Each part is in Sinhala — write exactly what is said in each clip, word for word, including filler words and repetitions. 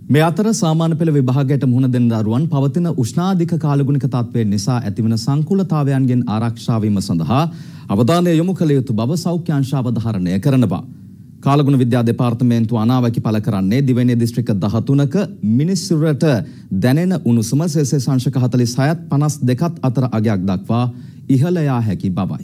මේ අතර සාමාන්‍ය පෙළ විභාගයට මුහුණ දෙන දරුවන් පවතින උෂ්ණාධික කාලගුණික තත්ත්වය නිසා ඇතිවන සංකූලතාවයන්ගෙන් ආරක්ෂා වීම සඳහා අවධානය යොමු කළ යුතු බව සෞඛ්‍ය අංශ අවධාරණය කරනවා. කාලගුණ විද්‍යා දෙපාර්තමේන්තුව අනාවැකි පළ කරන්නේ දිවයිනේ දිස්ත්‍රික්ක දහතුනක මිනිස්සුරට දැනෙන උණුසුම සෙල්සියස් අංශක හතළිස් හයත් පනස් දෙකත් අතර අගයක් දක්වා ඉහළ යා හැකි බවයි.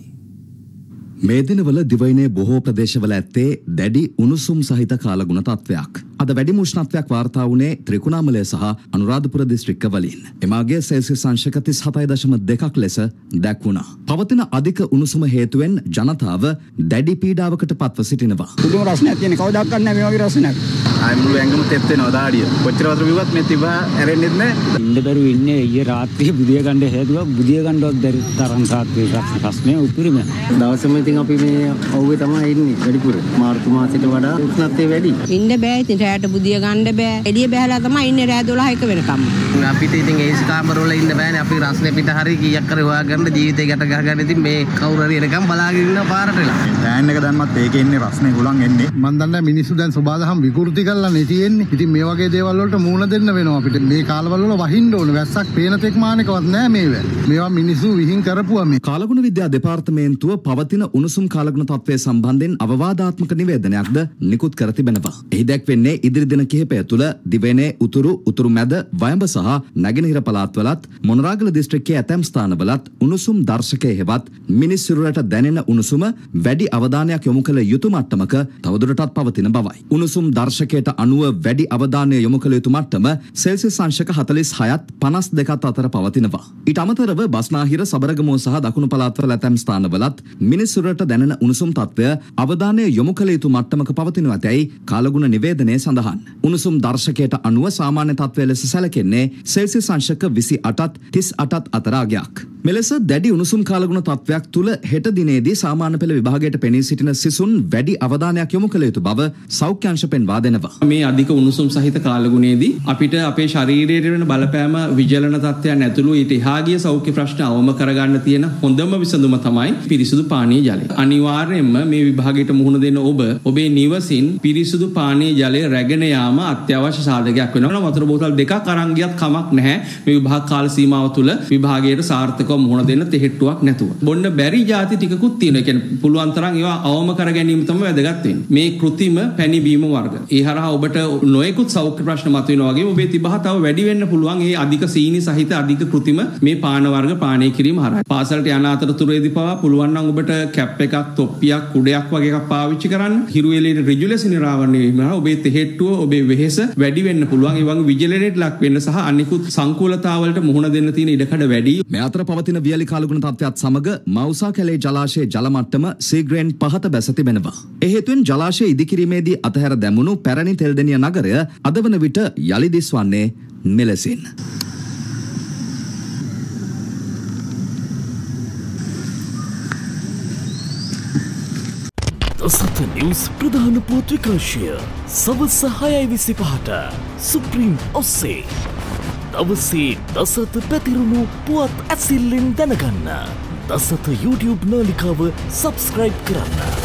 මේ දිනවල දිවයිනේ බොහෝ ප්‍රදේශවල ඇත්තේ දැඩි උණුසුම් සහිත කාලගුණ තත්ත්වයක්. අද වැඩිම උෂ්ණත්වයක් වාර්තා වුණේ ත්‍රිකුණාමලය සහ අනුරාධපුර දිස්ත්‍රික්කවලින්. එමාගේ සෙල්සියස් අංශක තිස් හතයි දශම දෙකක් ලෙස දැක්වුණා. පවතින අධික උණුසුම හේතුවෙන් ජනතාව දැඩි පීඩාවකට පත්ව සිටිනවා. පුදුම රස්නයක් තියෙන කවදාවත් නැහැ මේ වගේ රස්නයක්. ආයි මුළු ඇඟම තෙත් වෙනවා දාඩිය. කොච්චර වතුර බිව්වත් මේ තිබා ඇරෙන්නෙත් නැහැ. ඉන්න බැරුව ඉන්නේ ඊයේ රාත්‍රියේ බුදිය ගන්න හේතුව බුදිය ගන්නවත් බැරි තරම් සාත්වේ රස්නේ උතුරිම. දවසම ඉතින් අපි මේ අවුවේ තමයි ඉන්නේ වැඩිපුර. මාර්තු මාසෙට වඩා උෂ්ණත්වය වැඩි. ඉන්න බෑ ඉතින් රැයට බුදිය ගන්න බෑ. එළිය බැහැලා තමයි ඉන්නේ රෑ දොළහක වෙනකම්. අපිට ඉතින් ඒසි කාමරවල ඉන්න බෑනේ. අපි රස්නේ පිට හරි කීයක් කර හොයාගන්න ජීවිතේ ගැට ගහගන්න ඉතින් මේ කවුරු හරි එනකම් බලාගෙන ඉන්න පාරට වෙලා. ෆෑන් එක දැම්මත් ඒකේ ඉන්නේ රස්නේ ගුලන් එන්නේ. මන් දන්නේ මිනිස්සු දැන් සබාදහම් විකෘති කරලා නේ තියෙන්නේ. ඉතින් මේ වගේ දේවල් වලට මූණ දෙන්න වෙනවා අපිට. මේ කාලවල වල වහින්න ඕන. වැස්සක් පේන තෙක් මානකවත් නෑ මේව. මේවා මිනිස්සු විහිං කරපුවා මේ. කාලගුණ විද්‍යා දෙපාර්තමේන්තුව පවතින උණුසුම් කාලගුණ තත්ත්වය සම්බන්ධයෙන් අවවාදාත්මක නිවේදනයක්ද නිකුත් කර තිබෙනවා. එහි දැක්වෙන්නේ ඉදිරි දින කිහිපය තුළ දිවයිනේ උතුරු උතුරු මැද වයඹ සහ නැගෙනහිර පළාත්වලත් මොනරාගල දිස්ත්‍රික්කයේ ඇතැම් ස්ථානවලත් උණුසුම් දර්ශකයේ හෙවත් මිනිස්සුරට දැනෙන උණුසුම වැඩි අවධානයක් යොමු කළ යුතු මට්ටමක තවදුරටත් පවතින බවයි. උණුසුම් දර්ශකයට අනුව වැඩි අවධානය යොමු කළ යුතු මට්ටම සෙල්සියස් අංශක හතළිස් හයත් පනස් දෙකත් අතර පවතිනවා. ඊට අමතරව බස්නාහිර සබරගමුව සහ දකුණු පළාත්වල ඇතැම් ස්ථානවලත් මිනිස්සුරට දැනෙන උණුසුම් තත්ත්වය අවධානය යොමු කළ යුතු මට්ටමක පවතිනවා ඇතැයි කාලගුණ නිවේදනයේ සඳහන්. උණුසුම් දර්ශකයට අනුව සාමාන්‍ය තත්ත්වය ලෙස සැලකෙන්නේ සෙල්සියස් අංශක විසි අටත් තිස් අටත් අතර අගයක්. මෙලෙස දැඩි උණුසුම් කාලගුණ තත්ත්වයක් තුළ හෙට දිනේදී සාමාන්‍ය පෙළ විභාගයට පෙනී සිටින සිසුන් වැඩි අවධානයක් යොමු කළ යුතු බව සෞඛ්‍ය අංශ පෙන්වා දෙනවා. මේ අධික උණුසුම් සහිත කාලගුණයේදී අපිට අපේ ශරීරයේ වෙන බලපෑම විජලන තත්ත්වයන් ඇතුළු ඊට එහා ගිය සෞඛ්‍ය ප්‍රශ්න අවම කරගන්න තියෙන හොඳම විසඳුම තමයි පිරිසිදු පානීය ජලය. අනිවාර්යයෙන්ම මේ විභාගයට මුහුණ දෙන ඔබ ඔබේ නිවසින් පිරිසිදු පානීය ජලය රැගෙන යාම අත්‍යවශ්‍ය සාධකයක් වෙනවා. වතුර බෝතල් දෙකක් අරන් ගියත් කමක් නැහැ. මේ විභාග කාල සීමාව තුළ විභාගයට සාර්ථකව මුහුණ දෙන්න තෙහෙට්ටුවක් නැතුව. බොන්න බැරි જાති ටිකකුත් තියෙනවා. ඒ කියන්නේ පුළුවන් තරම් ඒවා අවම කර ගැනීම තමයි වැදගත් වෙන්නේ. මේ කෘතිම පැණි බීම වර්ග. ඒ හරහා ඔබට නොයෙකුත් සෞඛ්‍ය ප්‍රශ්න මතුවෙනවා වගේම ඔබේ තිබහ තව වැඩි වෙන්න පුළුවන්. ඒ අධික සීනි සහිත අධික කෘතිම මේ පාන වර්ග පානය කිරීම හරහා. පාසලට යන අතරතුරේදී පවා පුළුවන් නම් ඔබට කැප් එකක්, තොප්පියක්, කුඩයක් වගේ එකක් පාවිච්චි කරන්න. හිරු එළියට ඍජු ලෙස නිරාවරණය වීම හරහා ඔබේ තෙහෙට්ටුව, ඔබේ වෙහෙස වැඩි වෙන්න පුළුවන්. ඒ වගේ විජලනයට ලක් වෙන්න සහ අනිකුත් සංකූලතාවලට මුහුණ දෙන්න තියෙන ඉඩකඩ වැඩි. මේ අතර පවතින වියලි කාලගුණ තත්ත්වයත් සමග මවුසා කැලේ ජලාශයේ ජල මට්ටම සීග්‍රේන් පහත බැස තිබෙනවා. ඒ හේතුවෙන් ජලාශය ඉදිකිරීමේදී අතහැර දැමුණු පැරණි තෙල්දෙනිය නගරය අද වන විට යලි දිස්වන්නේ මෙලෙසින්. දසත නිවුස් ප්‍රධාන පුවත් විකාශය සවස හයයි විසිපහට සුප්‍රීම් ඔස්සේ දවසේ දසත පැතිරුණු පුවත් ඇසිල්ලෙන් දැනගන්න දසත YouTube නාලිකාව සබස්ක්‍රයිබ් කරන්න.